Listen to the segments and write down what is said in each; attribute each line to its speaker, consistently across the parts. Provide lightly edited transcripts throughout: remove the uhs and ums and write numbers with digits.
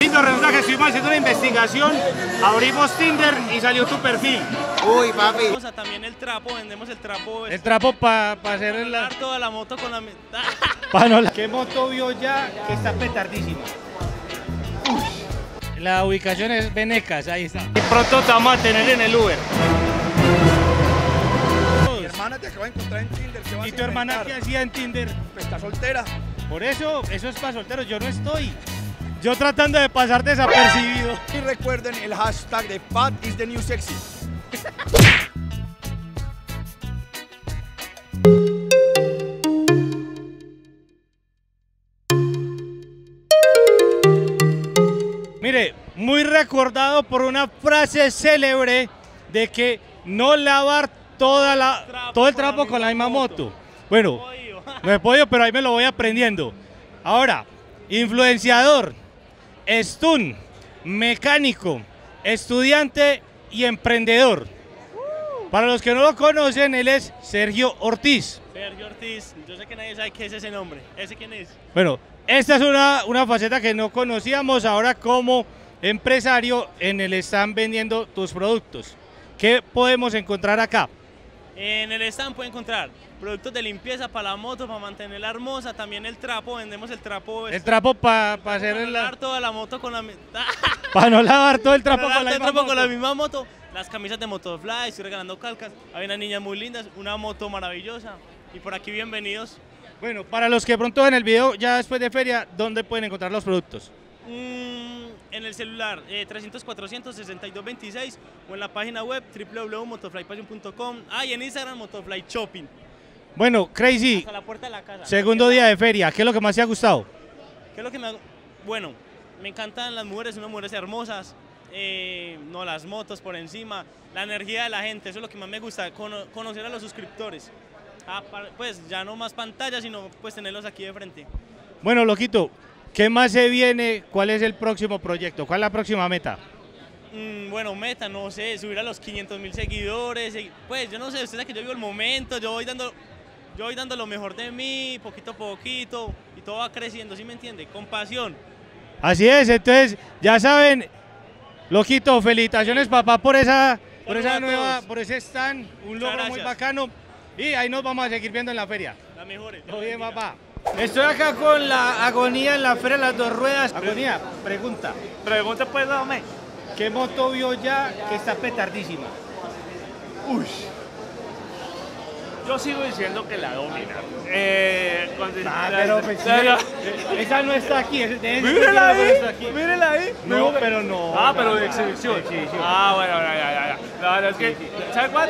Speaker 1: Lindo, resulta que estuvimos haciendo una investigación, abrimos Tinder y salió tu perfil.
Speaker 2: Uy, papi.
Speaker 3: También el trapo, vendemos el trapo.
Speaker 1: El trapo para hacer
Speaker 3: toda la moto con la...
Speaker 1: ¿Qué moto vio ya que está petardísima? La ubicación es Venecas, ahí está. Y pronto te vamos a tener en el Uber.
Speaker 2: Mi hermana te acaba de encontrar en Tinder. ¿Qué vas
Speaker 1: ¿Y
Speaker 2: a
Speaker 1: tu hermana
Speaker 2: inventar?
Speaker 1: qué hacía en Tinder?
Speaker 2: Pues está soltera.
Speaker 1: Por eso es para solteros, yo no estoy. Yo tratando de pasar desapercibido.
Speaker 2: Y recuerden el hashtag de Fat is the new sexy.
Speaker 1: Mire, muy recordado por una frase célebre de que no lavar todo el trapo con la misma moto. Bueno, no he podido, pero ahí me lo voy aprendiendo. Ahora, influenciador, stun, mecánico, estudiante y emprendedor. Para los que no lo conocen, él es Sergio Ortiz.
Speaker 3: Sergio Ortiz, yo sé que nadie sabe qué es ese nombre. ¿Ese quién es?
Speaker 1: Bueno, esta es una faceta que no conocíamos. Ahora como empresario en el stand vendiendo tus productos. ¿Qué podemos encontrar acá?
Speaker 3: En el stand pueden encontrar productos de limpieza para la moto, para mantenerla hermosa. También el trapo, vendemos el trapo.
Speaker 1: El trapo para hacer
Speaker 3: para no lavar toda la moto con la...
Speaker 1: Para no lavar todo el trapo
Speaker 3: para
Speaker 1: con la misma moto.
Speaker 3: con la misma moto. Las camisas de Motofly, estoy regalando calcas. Hay unas niñas muy lindas, una moto maravillosa. Y por aquí bienvenidos.
Speaker 1: Bueno, para los que pronto ven el video ya después de feria, ¿dónde pueden encontrar los productos?
Speaker 3: En el celular 300-400-6226 o en la página web www.motoflypassion.com. Y en Instagram Motofly Shopping.
Speaker 1: Bueno, Crazy,
Speaker 3: Hasta la puerta de la casa.
Speaker 1: segundo día de feria, ¿qué es lo que más te ha gustado?
Speaker 3: ¿Qué es lo que me ha... Bueno, me encantan las mujeres, unas mujeres hermosas, no las motos por encima, la energía de la gente, eso es lo que más me gusta, conocer a los suscriptores. Pues ya no más pantallas, sino pues tenerlos aquí de frente.
Speaker 1: Bueno, loquito, ¿qué más se viene? ¿Cuál es el próximo proyecto? ¿Cuál es la próxima meta?
Speaker 3: Bueno, meta, no sé, subir a los 500.000 seguidores, pues yo no sé, usted sabe que yo vivo el momento, yo voy dando lo mejor de mí, poquito a poquito, y todo va creciendo, ¿sí me entiende? Con pasión.
Speaker 1: Así es, entonces, ya saben, loquito, felicitaciones papá por ese stand, un logro muy bacano, y ahí nos vamos a seguir viendo en la feria.
Speaker 3: La mejor.
Speaker 1: Todo bien, papá. Estoy acá con la Agonía en la Feria de las Dos Ruedas. Agonía, pregunta.
Speaker 3: Pregunta pues, dame.
Speaker 1: ¿Qué moto vio ya que está petardísima?
Speaker 4: Uy. Yo sigo diciendo que la domina.
Speaker 1: Pero pues, esa no está aquí.
Speaker 4: Mírela ahí, mírela ahí.
Speaker 1: No, pero no.
Speaker 4: Pero de exhibición.
Speaker 1: Sí.
Speaker 4: Bueno, ya. No, es que, ¿sabes cuál?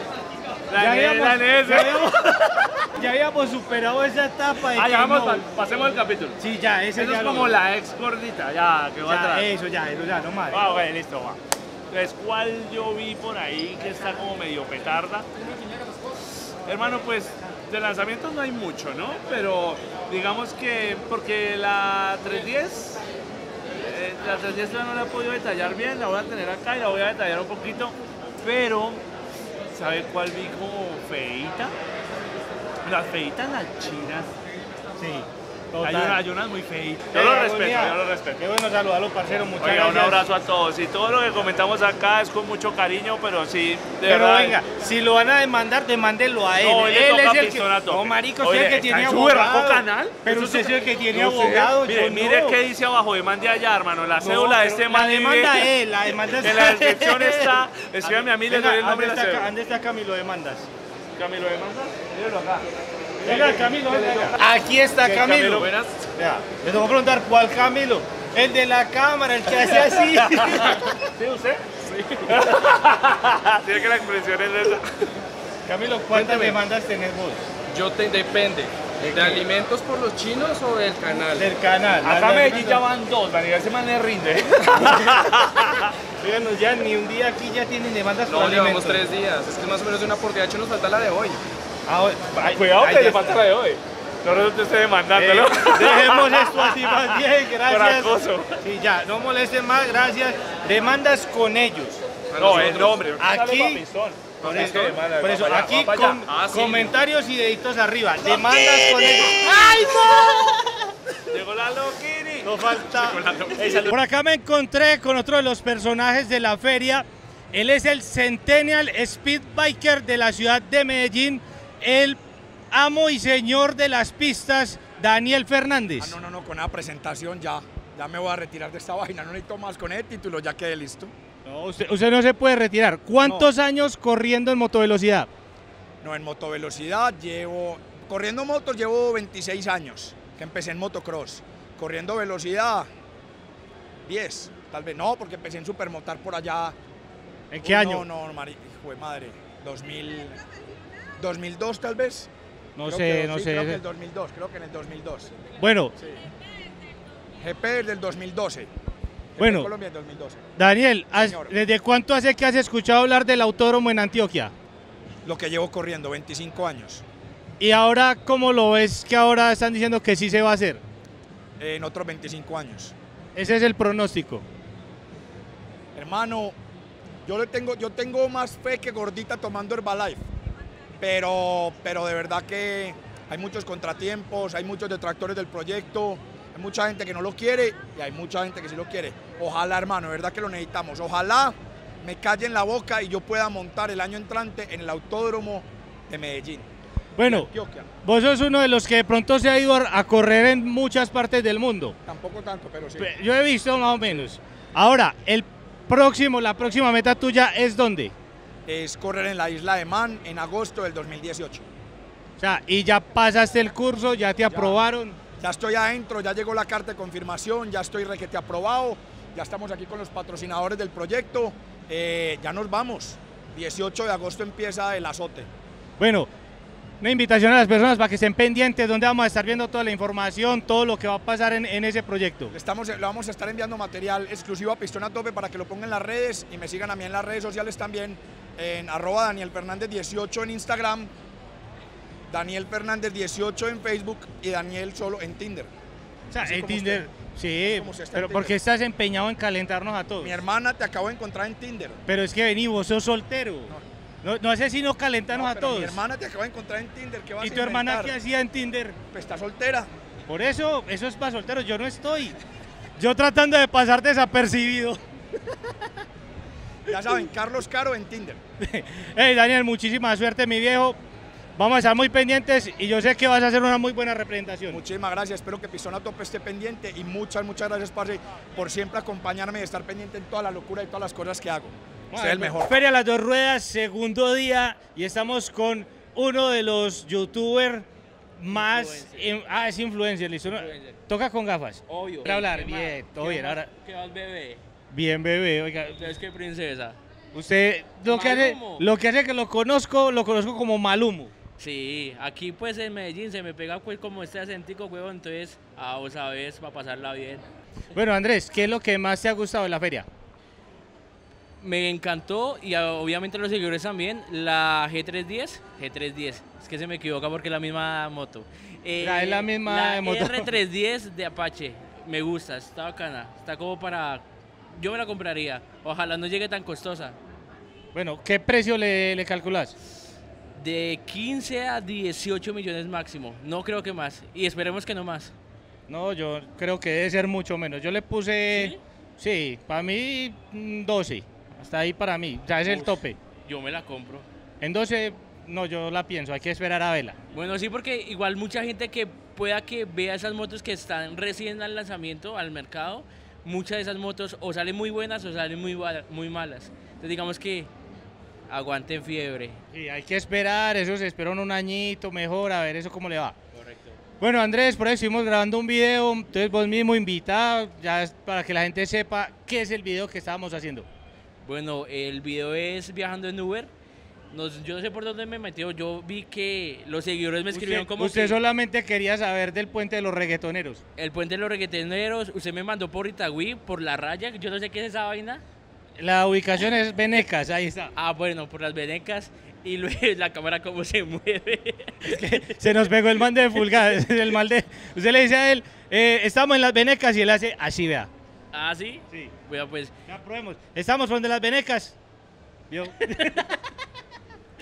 Speaker 1: Ya habíamos superado esa etapa de
Speaker 4: ya vamos, pasemos el capítulo.
Speaker 1: Sí, ya, ese
Speaker 4: eso
Speaker 1: ya
Speaker 4: es como la ex gordita, ya, que va atrás.
Speaker 1: Eso ya, no más.
Speaker 4: Ok, listo, va. Entonces, ¿cuál yo vi por ahí que está como medio petarda? Hermano, pues, de lanzamientos no hay mucho, ¿no? Pero, digamos que, porque la 310 no la he podido detallar bien, la voy a tener acá y la voy a detallar un poquito, pero... ¿Sabe cuál vi como feita? Las feitas, las chinas.
Speaker 1: Sí,
Speaker 4: hay unas muy feitas. Yo lo respeto.
Speaker 1: Qué bueno saludarlo, parcero. Muchas
Speaker 4: Oiga,
Speaker 1: gracias.
Speaker 4: un abrazo a todos. Y todo lo que comentamos acá es con mucho cariño, pero sí, de
Speaker 1: pero
Speaker 4: verdad.
Speaker 1: venga, si lo van a demandar, demándenlo a él.
Speaker 4: No,
Speaker 1: él
Speaker 4: es
Speaker 1: el que...
Speaker 4: No,
Speaker 1: marico, usted es el que tiene abogado.
Speaker 4: Canal.
Speaker 1: Pero usted es el que tiene
Speaker 4: no sé.
Speaker 1: abogado.
Speaker 4: Mire qué dice abajo, demande allá, hermano. La cédula de este man.
Speaker 1: La demanda él, la demanda
Speaker 4: en la descripción está. Escríbame a mí, le doy el nombre de la cédula.
Speaker 1: ¿Dónde está Camilo Demandas?
Speaker 4: ¿Camilo Demandas? Míralo acá.
Speaker 1: Venga, Camilo, venga. Aquí está Camilo.
Speaker 4: Buenas.
Speaker 1: Vea, le tengo que preguntar cuál Camilo. El de la cámara, el que hace así.
Speaker 4: ¿Sí, usted? Sí. Tiene que la expresión es esa.
Speaker 1: Camilo, ¿cuántas demandas tenés vos?
Speaker 5: Depende. ¿De alimentos por los chinos o del canal?
Speaker 1: Del canal.
Speaker 4: Acá en Medellín ya van dos, a nivel se me rinde.
Speaker 1: Díganos, ya ni un día aquí ya tienen demandas por
Speaker 5: No,
Speaker 1: alimentos.
Speaker 5: llevamos 3 días. Es que más o menos una por día. De hecho, nos falta la de hoy.
Speaker 4: Cuidado que le falta la de hoy. No resulte usted demandándolo.
Speaker 1: Dejemos esto así más bien, gracias.
Speaker 4: Por acoso.
Speaker 1: Sí, ya, no molesten más, gracias. Demandas con ellos.
Speaker 4: No, el nombre.
Speaker 1: Aquí, por eso, aquí comentarios y deditos arriba. Demandas con ellos.
Speaker 4: ¡Ay, no! Llegó la Loquini.
Speaker 3: No falta.
Speaker 1: Por acá me encontré con otro de los personajes de la feria. Él es el Centennial Speed Biker de la ciudad de Medellín, el amo y señor de las pistas, Daniel Fernández.
Speaker 2: No, con la presentación ya me voy a retirar de esta vaina, no necesito más con el título, ya quedé listo.
Speaker 1: No, usted no se puede retirar. ¿Cuántos años corriendo en motovelocidad?
Speaker 2: No, en motovelocidad corriendo motos llevo 26 años, que empecé en motocross. Corriendo velocidad, 10, tal vez no, porque empecé en supermotar por allá.
Speaker 1: ¿En qué año?
Speaker 2: No, hijo de madre, 2002 tal vez.
Speaker 1: No
Speaker 2: Creo
Speaker 1: sé,
Speaker 2: que,
Speaker 1: no
Speaker 2: sí,
Speaker 1: sé.
Speaker 2: Creo que en el 2002.
Speaker 1: Bueno,
Speaker 2: Sí. GP del 2012. GP
Speaker 1: Bueno.
Speaker 2: Colombia del 2012.
Speaker 1: Daniel,
Speaker 2: Señor.
Speaker 1: ¿desde cuánto hace que has escuchado hablar del autódromo en Antioquia?
Speaker 2: Lo que llevo corriendo, 25 años.
Speaker 1: Y ahora, ¿cómo lo ves que ahora están diciendo que sí se va a hacer?
Speaker 2: En otros 25 años.
Speaker 1: Ese es el pronóstico.
Speaker 2: Hermano, yo tengo más fe que Gordita tomando Herbalife. Pero de verdad que hay muchos contratiempos, hay muchos detractores del proyecto, hay mucha gente que no lo quiere y hay mucha gente que sí lo quiere. Ojalá, hermano, de verdad que lo necesitamos. Ojalá me callen la boca y yo pueda montar el año entrante en el autódromo de Medellín.
Speaker 1: Bueno,
Speaker 2: Antioquia.
Speaker 1: vos sos uno de los que de pronto se ha ido a correr en muchas partes del mundo.
Speaker 2: Tampoco tanto, pero sí.
Speaker 1: Yo he visto más o menos. Ahora, la próxima meta tuya es ¿dónde?
Speaker 2: Es correr en la isla de Man en agosto del 2018.
Speaker 1: O sea, y ya pasaste el curso, ya te aprobaron.
Speaker 2: Ya estoy adentro, ya llegó la carta de confirmación, ya estoy requete aprobado, ya estamos aquí con los patrocinadores del proyecto, ya nos vamos. 18 de agosto empieza el azote.
Speaker 1: Bueno, una invitación a las personas para que estén pendientes, donde vamos a estar viendo toda la información, todo lo que va a pasar en ese proyecto.
Speaker 2: Le vamos a estar enviando material exclusivo a Pistón a Tope para que lo pongan en las redes y me sigan a mí en las redes sociales también, en @DanielFernández18 en Instagram, Daniel Fernández 18 en Facebook y Daniel solo en Tinder.
Speaker 1: O sea,
Speaker 2: Así
Speaker 1: en
Speaker 2: como
Speaker 1: Tinder, sí,
Speaker 2: como usted está
Speaker 1: pero
Speaker 2: en
Speaker 1: porque
Speaker 2: Tinder.
Speaker 1: estás empeñado en calentarnos a todos.
Speaker 2: Mi hermana te acabo de encontrar en Tinder.
Speaker 1: Pero es que vení, vos sos soltero. No haces sino calentarnos
Speaker 2: No,
Speaker 1: a
Speaker 2: pero
Speaker 1: todos.
Speaker 2: Mi hermana te acabo de encontrar en Tinder. ¿Qué vas
Speaker 1: ¿Y
Speaker 2: a
Speaker 1: tu hermana
Speaker 2: inventar?
Speaker 1: qué hacía en Tinder?
Speaker 2: Pues está soltera.
Speaker 1: Por eso es para solteros, yo no estoy. Yo tratando de pasar desapercibido.
Speaker 2: Ya saben, Carlos Caro en Tinder.
Speaker 1: Hey Daniel, muchísima suerte mi viejo. Vamos a estar muy pendientes y yo sé que vas a hacer una muy buena representación.
Speaker 2: Muchísimas gracias, espero que Pistón a Tope esté pendiente y muchas gracias, parce, por siempre acompañarme y estar pendiente en toda la locura y todas las cosas que hago. Usted es el mejor.
Speaker 1: Feria Las Dos Ruedas, segundo día y estamos con uno de los youtubers más... es influencer, listo. Toca con gafas.
Speaker 5: Obvio.
Speaker 1: Para hablar,
Speaker 5: ¿Qué
Speaker 1: bien,
Speaker 5: más?
Speaker 1: todo
Speaker 5: ¿Qué
Speaker 1: bien.
Speaker 5: más?
Speaker 1: Ahora,
Speaker 5: ¿Qué vas, bebé?
Speaker 1: bien, bebé, oiga.
Speaker 5: Entonces, ¿qué princesa?
Speaker 1: Usted, lo que hace que lo conozco como Malumo.
Speaker 5: Sí, aquí pues en Medellín se me pega pues como este acentico, huevón, entonces, vos sabes, para pasarla bien.
Speaker 1: Bueno, Andrés, ¿qué es lo que más te ha gustado de la feria?
Speaker 5: Me encantó y obviamente los seguidores también, la G310, es que se me equivoca porque es la misma moto.
Speaker 1: Es la misma moto.
Speaker 5: R310 de Apache, me gusta, está bacana, está como para... Yo me la compraría, ojalá no llegue tan costosa.
Speaker 1: Bueno, ¿qué precio le calculas?
Speaker 5: De 15 a 18 millones máximo, no creo que más, y esperemos que no más.
Speaker 1: No, yo creo que debe ser mucho menos. Yo le puse, sí, para mí 12, hasta ahí para mí, ya es el tope.
Speaker 5: Yo me la compro.
Speaker 1: En 12, no, yo la pienso, hay que esperar a verla.
Speaker 5: Bueno, sí, porque igual mucha gente que pueda que vea esas motos que están recién al lanzamiento, al mercado, muchas de esas motos o salen muy buenas o salen muy malas. Entonces digamos que aguanten fiebre.
Speaker 1: Sí, hay que esperar, eso se espera un añito mejor, a ver eso cómo le va.
Speaker 5: Correcto.
Speaker 1: Bueno, Andrés, por ahí estuvimos grabando un video, entonces vos mismo invitado, ya es para que la gente sepa qué es el video que estábamos haciendo.
Speaker 5: Bueno, el video es viajando en Uber. Yo no sé por dónde me metió, yo vi que los seguidores me escribieron como
Speaker 1: usted
Speaker 5: que
Speaker 1: solamente quería saber del puente de los reggaetoneros.
Speaker 5: el puente de los reggaetoneros, usted me mandó por Itagüí, por La Raya, yo no sé qué es esa vaina.
Speaker 1: La ubicación es Venecas, ahí está.
Speaker 5: Ah, bueno, por las Venecas y luego la cámara cómo se mueve.
Speaker 1: Es que se nos pegó el man de Fulgada, el mal de... Usted le dice a él, estamos en las Venecas y él hace así, vea.
Speaker 5: ¿Ah, sí?
Speaker 1: Sí.
Speaker 5: Bueno, pues,
Speaker 1: Ya probemos. Estamos donde las Venecas. ¿Vio?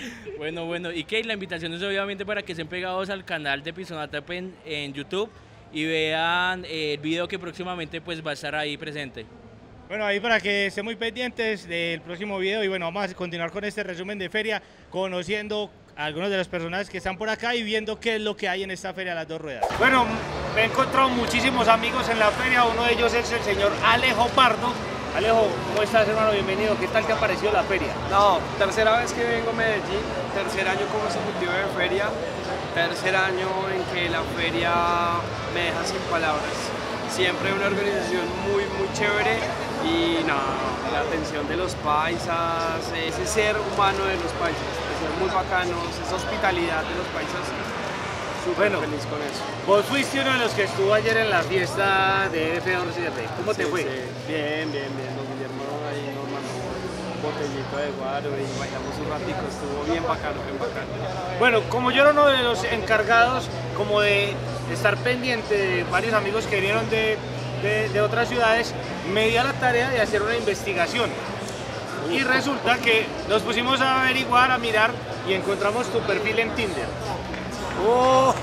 Speaker 5: bueno, y que la invitación es obviamente para que estén pegados al canal de Pistón a Tope en YouTube y vean el video que próximamente pues va a estar ahí presente.
Speaker 1: Bueno, ahí para que estén muy pendientes del próximo video y bueno, vamos a continuar con este resumen de feria, conociendo a algunos de los personajes que están por acá y viendo qué es lo que hay en esta feria de las dos ruedas. Bueno, me he encontrado muchísimos amigos en la feria, uno de ellos es el señor Alejo Pardo. Alejo, ¿cómo estás, hermano? Bienvenido. ¿Qué tal te ha parecido la feria?
Speaker 6: No, tercera vez que vengo a Medellín, tercer año como ejecutivo de feria, tercer año en que la feria me deja sin palabras. Siempre una organización muy chévere y nada, la atención de los paisas, ese ser humano de los paisas, que son muy bacanos, esa hospitalidad de los paisas, súper feliz con eso.
Speaker 1: Vos fuiste uno de los que estuvo ayer en la fiesta de F2R. ¿Cómo te fue?
Speaker 6: Sí. Bien, don Guillermo ahí nos mandó un botellito de guaro y bailamos un ratico, estuvo bien bacano, bien bacano.
Speaker 1: Bueno, como yo era uno de los encargados como de estar pendiente de varios amigos que vinieron de otras ciudades, me di a la tarea de hacer una investigación. Y resulta que nos pusimos a averiguar, a mirar y encontramos tu perfil en Tinder.
Speaker 6: Oh,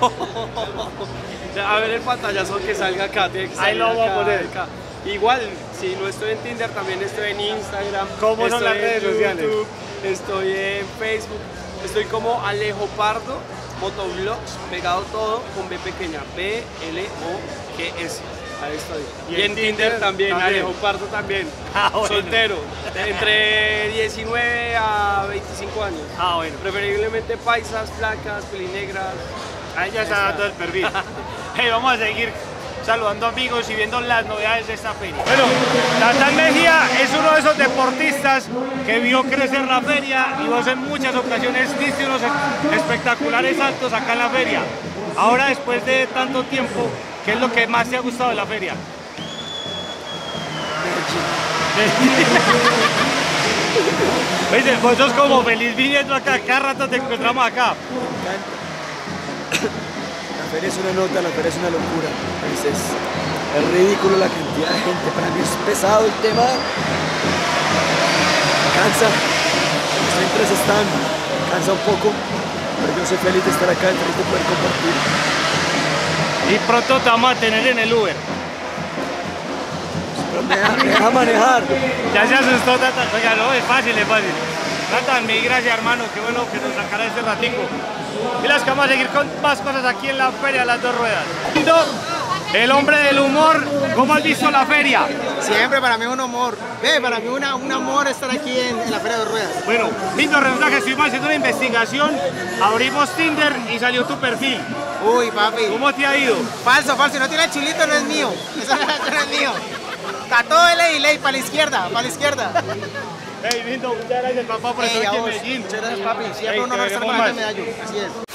Speaker 6: a ver el pantallazo que salga acá, tiene que salir.
Speaker 1: Ahí lo vamos a poner.
Speaker 6: Acá. Igual, si no estoy en Tinder, también estoy en Instagram.
Speaker 1: ¿Cómo son las redes sociales?
Speaker 6: Estoy en Facebook, estoy como Alejo Pardo, Motovlogs, pegado todo con B pequeña, B-L-O-G-S. Ahí estoy.
Speaker 1: Y
Speaker 6: en Tinder también, Alejo Pardo también.
Speaker 1: Bueno.
Speaker 6: Soltero, entre 19 a 25 años.
Speaker 1: Bueno.
Speaker 6: Preferiblemente paisas, flacas, pelinegras.
Speaker 1: Ahí ya está dando el perfil. Vamos a seguir saludando amigos y viendo las novedades de esta feria. Bueno, Natán Mejía es uno de esos deportistas que vio crecer la feria y vos en muchas ocasiones diste unos espectaculares saltos acá en la feria. Ahora, después de tanto tiempo, ¿qué es lo que más te ha gustado de la feria? Oye, vos sos como feliz viniendo acá, cada rato te encontramos acá.
Speaker 7: La feria es una nota, la feria es una locura. Es ridículo la cantidad de gente. Para mí es pesado el tema. Cansa. Los centros están. Cansa un poco. Pero yo soy feliz de estar acá, feliz de poder compartir.
Speaker 1: Y pronto te vamos a tener en el Uber.
Speaker 7: Pero me deja manejar.
Speaker 1: Ya se asustó Tata. Oiga, no, es fácil, es fácil. Tata, mil gracias, hermano. Qué bueno que nos sacara este ratico. Y las que vamos a seguir con más cosas aquí en la feria de las dos ruedas. El hombre del humor, ¿cómo has visto la feria?
Speaker 8: Siempre para mí es un honor. Para mí un amor estar aquí en la feria de dos ruedas.
Speaker 1: Bueno, lindo resultado que estuvimos haciendo una investigación, abrimos Tinder y salió tu perfil.
Speaker 8: Uy, papi.
Speaker 1: ¿Cómo te ha ido?
Speaker 8: Falso, si no tiene el chulito no es mío. Eso no es mío. Está todo ley, para la izquierda,
Speaker 1: Hey, lindo, muchas gracias papá por estar aquí en Medellín.
Speaker 8: Muchas gracias, papi. Siempre un honor estar con la medallo. Así es.